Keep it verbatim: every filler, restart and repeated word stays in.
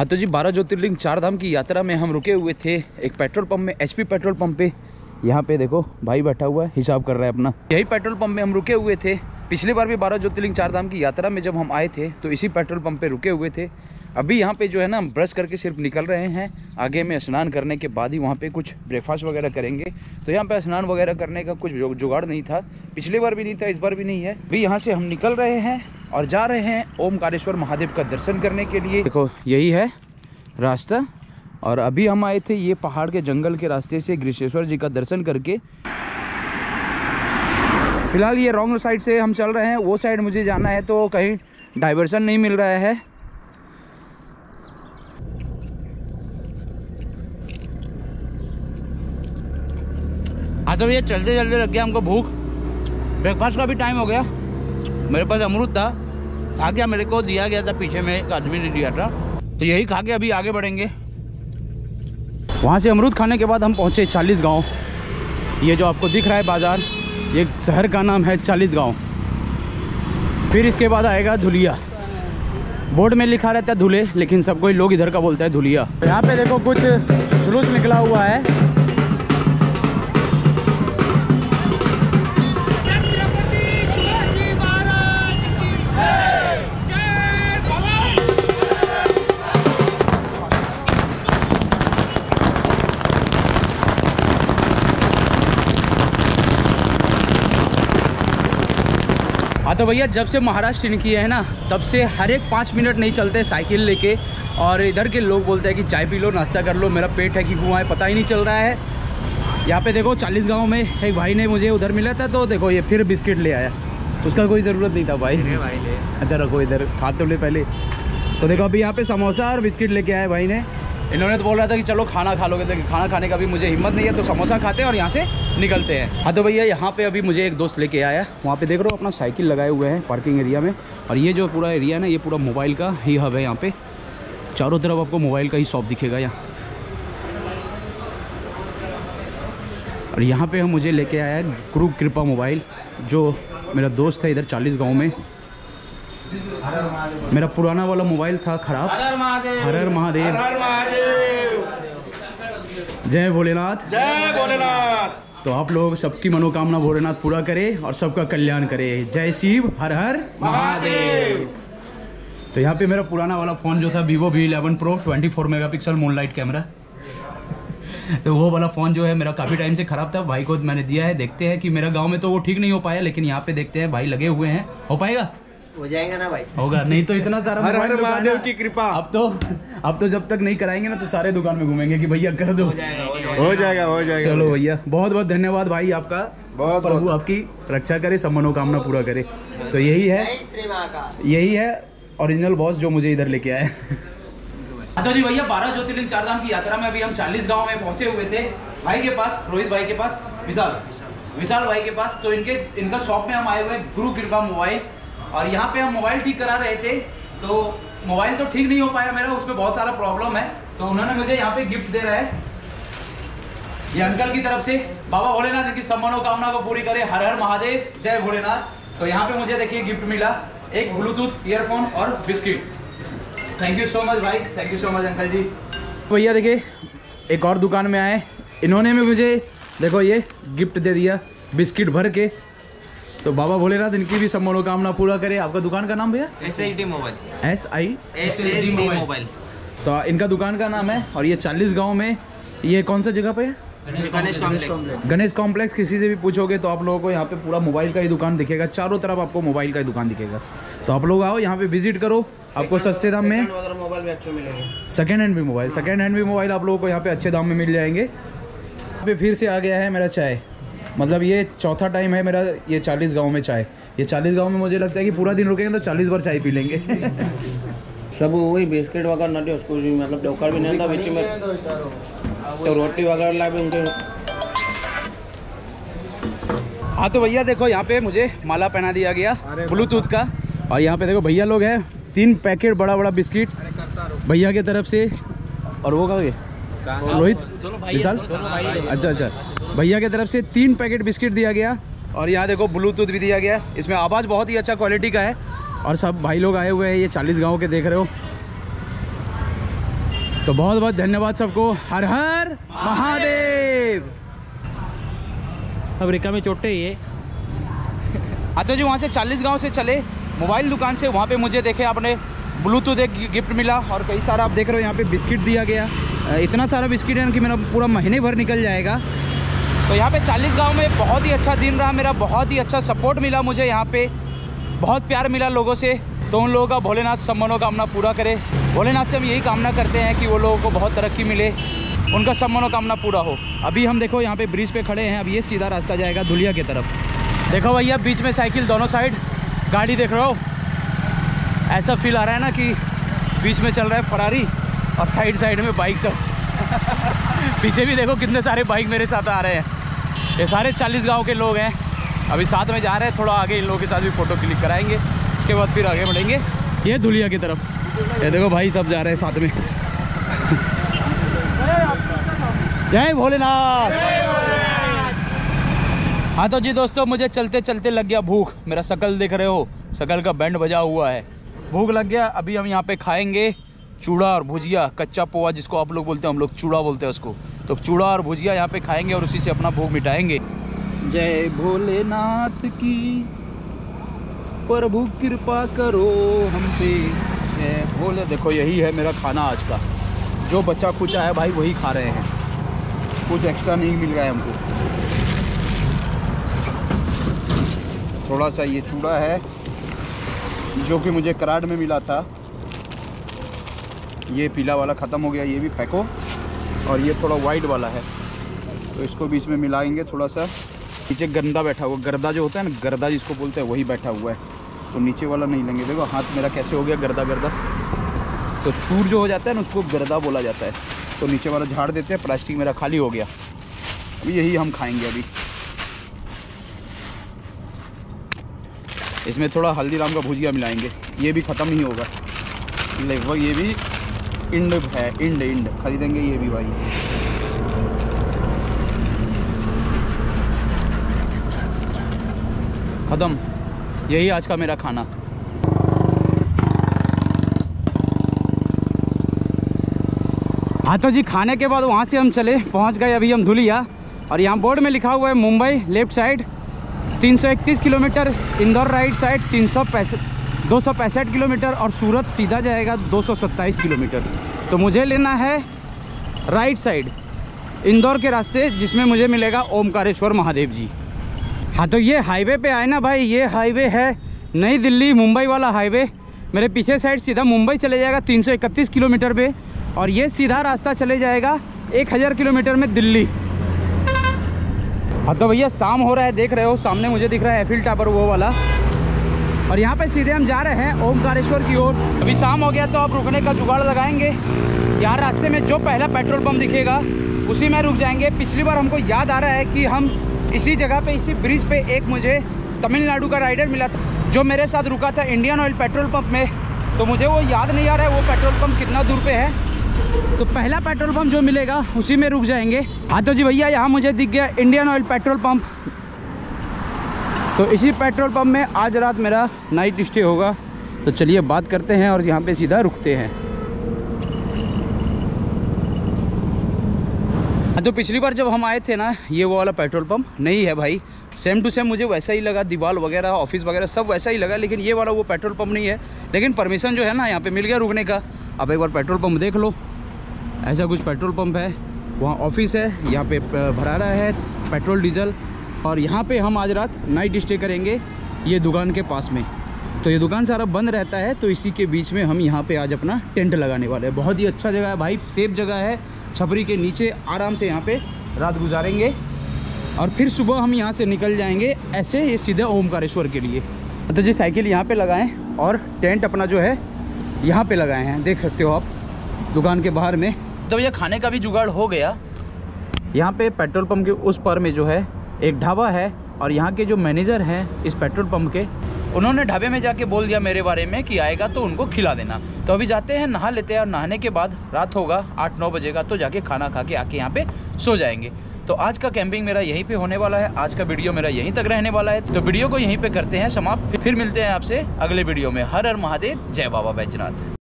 हाँ तो जी बारह ज्योतिर्लिंग चार धाम की यात्रा में हम रुके हुए थे एक पेट्रोल पंप में, एचपी पेट्रोल पंप पे। यहाँ पे देखो भाई बैठा हुआ है, हिसाब कर रहा है अपना। यही पेट्रोल पंप में हम रुके हुए थे। पिछली बार भी बारह ज्योतिर्लिंग चार धाम की यात्रा में जब हम आए थे तो इसी पेट्रोल पंप पे रुके हुए थे। अभी यहाँ पे जो है ना ब्रश करके सिर्फ निकल रहे हैं। आगे में स्नान करने के बाद ही वहाँ पे कुछ ब्रेकफास्ट वगैरह करेंगे। तो यहाँ पे स्नान वगैरह करने का कुछ जुगाड़ नहीं था, पिछली बार भी नहीं था, इस बार भी नहीं है। अभी यहाँ से हम निकल रहे हैं और जा रहे हैं ओमकारेश्वर महादेव का दर्शन करने के लिए। देखो यही है रास्ता और अभी हम आए थे ये पहाड़ के जंगल के रास्ते से गृषेश्वर जी का दर्शन करके। फिलहाल ये रॉन्ग साइड से हम चल रहे हैं, वो साइड मुझे जाना है तो कहीं डाइवर्सन नहीं मिल रहा है। हाँ तो ये चलते चलते लग गया हमको भूख। ब्रेकफास्ट का भी टाइम हो गया। मेरे पास अमरूद था, था क्या मेरे को दिया गया था, पीछे में एक आदमी ने दिया था, तो यही खा के अभी आगे बढ़ेंगे। वहाँ से अमरूद खाने के बाद हम पहुँचे चालीस गांव। ये जो आपको दिख रहा है बाज़ार, ये शहर का नाम है चालीस गांव। फिर इसके बाद आएगा धुलिया। बोर्ड में लिखा रहता है धुले, लेकिन सब कोई लोग इधर का बोलता है धुलिया। यहाँ पे देखो कुछ जुलूस निकला हुआ है। हाँ तो भैया जब से महाराष्ट्र इन किया है ना तब से हर एक पाँच मिनट नहीं चलते साइकिल लेके। और इधर के लोग बोलते हैं कि चाय पी लो, नाश्ता कर लो, मेरा पेट है कि कुआं है पता ही नहीं चल रहा है। यहाँ पे देखो चालीस गांव में एक भाई ने मुझे उधर मिला था, तो देखो ये फिर बिस्किट ले आया। उसका कोई ज़रूरत नहीं था भाई। भाई ले अच्छा रखो इधर, खा तो ले पहले। तो देखो अभी यहाँ पे समोसा और बिस्किट लेके आए भाई ने। इन्होंने तो बोल रहा था कि चलो खाना खा लोगे, तो खाना खाने का भी मुझे हिम्मत नहीं है, तो समोसा खाते हैं और यहाँ से निकलते हैं। हाँ तो भैया यहाँ पे अभी मुझे एक दोस्त लेके आया। वहाँ पे देख रहे हो अपना साइकिल लगाए हुए हैं पार्किंग एरिया में। और ये जो पूरा एरिया है ना, ये पूरा मोबाइल का ही हब है। यहाँ पे चारों तरफ आपको मोबाइल का ही शॉप दिखेगा यहाँ। और यहाँ पे हम मुझे लेके आया है गुरु कृपा मोबाइल, जो मेरा दोस्त है इधर चालीस गाँव में। मेरा पुराना वाला मोबाइल था खराब। हर हर महादेव, हर हर महादेव, जय भोलेनाथ, जय भोलेनाथ। तो आप लोग सबकी मनोकामना भोलेनाथ पूरा करे और सबका कल्याण करे। जय शिव, हर हर महादेव। तो यहाँ पे मेरा पुराना वाला फ़ोन जो था Vivo V eleven pro twenty four mega pixel moonlight camera, तो वो वाला फ़ोन जो है मेरा काफ़ी टाइम से ख़राब था। भाई को मैंने दिया है, देखते हैं कि मेरा गाँव में तो वो ठीक नहीं हो पाया, लेकिन यहाँ पे देखते हैं भाई लगे हुए हैं। हो पाएगा? हो जाएगा ना भाई, होगा। नहीं तो इतना सारा हर हर महादेव की कृपा। अब तो अब तो जब तक नहीं कराएंगे ना तो सारे दुकान में घूमेंगे कि भैया कर दो। हो जाएगा हो जाएगा हो जाएगा। चलो भैया बहुत बहुत धन्यवाद भाई आपका। बहुत प्रभु आपकी रक्षा करे, सब मनोकामना पूरा करे। तो यही है यही है ओरिजिनल बॉस जो मुझे इधर लेके आया। तो जी भैया बारह ज्योतिर्लिंग चार धाम की यात्रा में अभी हम चालीस गाँव में पहुंचे हुए थे। भाई के पास, रोहित भाई के पास, विशाल विशाल भाई के पास। तो इनके इनका शॉप में हम आए हुए गुरु कृपा मोबाइल। और यहाँ पे हम मोबाइल ठीक करा रहे थे, तो मोबाइल तो ठीक नहीं हो पाया मेरा, उसमें बहुत सारा प्रॉब्लम है। तो उन्होंने मुझे यहाँ पे गिफ्ट दे रहा है ये अंकल की तरफ से। बाबा भोलेनाथ इनकी सब मनोकामना को पूरी करे, हर हर महादेव, जय भोलेनाथ। तो यहाँ पे मुझे देखिए गिफ्ट मिला एक ब्लूटूथ ईयरफोन और biscuit. Thank you so much भाई, thank you so much uncle ji. भैया देखिए एक और दुकान में आए, इन्होंने भी मुझे देखो ये गिफ्ट दे दिया बिस्किट भर के। तो बाबा भोलेनाथ इनकी भी सब मनोकामना पूरा करे। आपका दुकान का नाम भैया? S I D mobile. S I S I D mobile. तो इनका दुकान का नाम है। और ये चालीस गांव में, ये कौन सा जगह पे है? गणेश कॉम्प्लेक्स। गणेश कॉम्प्लेक्स। किसी से भी पूछोगे तो आप लोगों को यहाँ पे पूरा मोबाइल का ही दुकान दिखेगा, चारों तरफ आपको मोबाइल का ही दुकान दिखेगा। तो आप लोग आओ यहाँ पे विजिट करो, आपको सस्ते दाम में मोबाइल भी अच्छे मिलेंगे। सेकेंड हैंड भी मोबाइल सेकेंड हैंड भी मोबाइल आप लोगों को यहाँ पे अच्छे दाम में मिल जाएंगे। यहाँ पे फिर से आ गया है मेरा चाय, मतलब ये चौथा टाइम है मेरा ये चालीस गांव में चाय। ये चालीस गांव में मुझे लगता है कि पूरा दिन रुकेंगे तो चालीस बार चाय पी लेंगे। सब वही बिस्किट वगैरह नहीं, उसको भी मतलब डोकर भी नहीं था बीच में, तो रोटी वगैरह ला भी उनके। हाँ तो भैया देखो यहाँ पे मुझे माला पहना दिया गया ब्लूटूथ का। और यहाँ पे देखो भैया लोग हैं, तीन पैकेट बड़ा बड़ा बिस्किट भैया की तरफ से। और वो कहा रोहित विशाल, अच्छा अच्छा, भैया की तरफ से तीन पैकेट बिस्किट दिया गया। और यहाँ देखो ब्लूटूथ भी दिया गया, इसमें आवाज़ बहुत ही अच्छा क्वालिटी का है। और सब भाई लोग आए हुए हैं, ये चालीस गांव के देख रहे हो। तो बहुत बहुत धन्यवाद सबको। हर हर महादेव। अमेरिका में चोटे ही है। हाँ तो जी वहाँ से चालीस गांव से चले मोबाइल दुकान से, वहाँ पे मुझे देखे आपने ब्लूटूथ एक गिफ्ट मिला और कई सारा आप देख रहे हो यहाँ पे बिस्किट दिया गया। इतना सारा बिस्किट है कि मेरा पूरा महीने भर निकल जाएगा। तो यहाँ पे चालीस गांव में बहुत ही अच्छा दिन रहा मेरा, बहुत ही अच्छा सपोर्ट मिला मुझे, यहाँ पे बहुत प्यार मिला लोगों से। तो उन लोगों का भोलेनाथ सब मनोकामना पूरा करे। भोलेनाथ से हम यही कामना करते हैं कि वो लोगों को बहुत तरक्की मिले, उनका सब मनोकामना पूरा हो। अभी हम देखो यहाँ पे ब्रिज पे खड़े हैं, अब ये सीधा रास्ता जाएगा धुलिया की तरफ। देखो भैया बीच में साइकिल, दोनों साइड गाड़ी देख रहे हो। ऐसा फील आ रहा है ना कि बीच में चल रहा है फरारी और साइड साइड में बाइक सब। पीछे भी देखो कितने सारे बाइक मेरे साथ आ रहे हैं। ये सारे चालीस गांव के लोग हैं। अभी साथ में जा रहे हैं, थोड़ा आगे इन लोगों के साथ भी फ़ोटो क्लिक कराएंगे, उसके बाद फिर आगे बढ़ेंगे ये धुलिया की तरफ। ये देखो भाई सब जा रहे हैं साथ में। जय भोलेनाथ। हाँ तो जी दोस्तों मुझे चलते चलते लग गया भूख। मेरा शकल देख रहे हो, शकल का बैंड बजा हुआ है, भूख लग गया। अभी हम यहाँ पे खाएंगे चूड़ा और भुजिया, कच्चा पोहा जिसको आप लोग बोलते हैं, हम लोग चूड़ा बोलते हैं उसको। तो चूड़ा और भुजिया यहाँ पे खाएंगे और उसी से अपना भूख मिटाएंगे। जय भोलेनाथ की, प्रभु कृपा करो हम पे, जय भोले। देखो यही है मेरा खाना आज का, जो बच्चा कुछ आया भाई वही खा रहे हैं, कुछ एक्स्ट्रा नहीं मिल रहा है हमको। थोड़ा सा ये चूड़ा है जो कि मुझे कराड़ में मिला था, ये पीला वाला ख़त्म हो गया, ये भी फेंको। और ये थोड़ा वाइट वाला है तो इसको बीच में मिलाएंगे थोड़ा सा। नीचे गंदा बैठा हुआ, गर्दा जो होता है ना, गर्दा जिसको बोलते हैं, वही बैठा हुआ है। तो नीचे वाला नहीं लेंगे। देखो हाथ मेरा कैसे हो गया गर्दा गर्दा। तो चूर जो हो जाता है ना उसको गर्दा बोला जाता है। तो नीचे वाला झाड़ देते हैं, प्लास्टिक मेरा खाली हो गया। अभी यही हम खाएंगे। अभी इसमें थोड़ा हल्दीराम का भुजिया मिलाएंगे, ये भी ख़त्म नहीं होगा लगभग। ये भी इंड है, इंड इंड खरीदेंगे ये भी भाई। ख़त्म, यही आज का मेरा खाना। हाँ तो जी खाने के बाद वहाँ से हम चले, पहुँच गए अभी हम धुलिया। और यहाँ बोर्ड में लिखा हुआ है मुंबई लेफ्ट साइड तीन सौ इकतीस किलोमीटर, इंदौर राइट साइड तीन सौ पैंसठ दो सौ पैंसठ किलोमीटर और सूरत सीधा जाएगा दो सौ सत्ताईस किलोमीटर। तो मुझे लेना है राइट साइड इंदौर के रास्ते, जिसमें मुझे मिलेगा ओमकारेश्वर महादेव जी। हाँ तो ये हाईवे पे आए ना भाई, ये हाईवे है नई दिल्ली मुंबई वाला हाईवे। मेरे पीछे साइड सीधा मुंबई चले जाएगा तीन सौ इकतीस किलोमीटर पे, और ये सीधा रास्ता चले जाएगा एक हज़ार किलोमीटर में दिल्ली। हाँ तो भैया शाम हो रहा है, देख रहे हो सामने मुझे दिख रहा है एफिल टावर वो वाला। और यहाँ पे सीधे हम जा रहे हैं ओमकारेश्वर की ओर। अभी शाम हो गया तो अब रुकने का जुगाड़ लगाएंगे। यहाँ रास्ते में जो पहला पेट्रोल पंप दिखेगा उसी में रुक जाएंगे। पिछली बार हमको याद आ रहा है कि हम इसी जगह पे, इसी ब्रिज पे एक मुझे तमिलनाडु का राइडर मिला था जो मेरे साथ रुका था इंडियन ऑयल पेट्रोल पंप में। तो मुझे वो याद नहीं आ रहा है वो पेट्रोल पंप कितना दूर पे है। तो पहला पेट्रोल पंप जो मिलेगा उसी में रुक जाएंगे। हाँ तो जी भैया यहाँ मुझे दिख गया इंडियन ऑयल पेट्रोल पंप। तो इसी पेट्रोल पंप में आज रात मेरा नाइट स्टे होगा। तो चलिए बात करते हैं और यहाँ पे सीधा रुकते हैं। तो पिछली बार जब हम आए थे ना, ये वो वाला पेट्रोल पंप नहीं है भाई, सेम टू सेम मुझे वैसा ही लगा, दीवार वगैरह ऑफिस वगैरह सब वैसा ही लगा। लेकिन ये वाला वो पेट्रोल पंप नहीं है, लेकिन परमिशन जो है ना यहाँ पे मिल गया रुकने का। अब एक बार पेट्रोल पंप देख लो, ऐसा कुछ पेट्रोल पंप है। वहाँ ऑफिस है, यहाँ पे भरा रहा है पेट्रोल डीजल। और यहाँ पे हम आज रात नाइट स्टे करेंगे ये दुकान के पास में। तो ये दुकान सारा बंद रहता है, तो इसी के बीच में हम यहाँ पे आज अपना टेंट लगाने वाले हैं। बहुत ही अच्छा जगह है भाई, सेफ जगह है, छपरी के नीचे आराम से यहाँ पे रात गुजारेंगे। और फिर सुबह हम यहाँ से निकल जाएंगे ऐसे ये सीधे ओमकारेश्वर के लिए। तो जी साइकिल यहाँ पे लगाएं और टेंट अपना जो है यहाँ पे लगाए हैं, देख सकते हो आप दुकान के बाहर में। तो भैया खाने का भी जुगाड़ हो गया। यहाँ पे पेट्रोल पंप के उस पार में जो है एक ढाबा है, और यहाँ के जो मैनेजर हैं इस पेट्रोल पंप के, उन्होंने ढाबे में जाके बोल दिया मेरे बारे में कि आएगा तो उनको खिला देना। तो अभी जाते हैं, नहा लेते हैं, और नहाने के बाद रात होगा आठ नौ बजे का, तो जाके खाना खा के आके यहाँ पे सो जाएंगे। तो आज का कैंपिंग मेरा यहीं पे होने वाला है, आज का वीडियो मेरा यहीं तक रहने वाला है। तो वीडियो को यहीं पे करते हैं समाप्त, फिर मिलते हैं आपसे अगले वीडियो में। हर हर महादेव, जय बाबा बैजनाथ।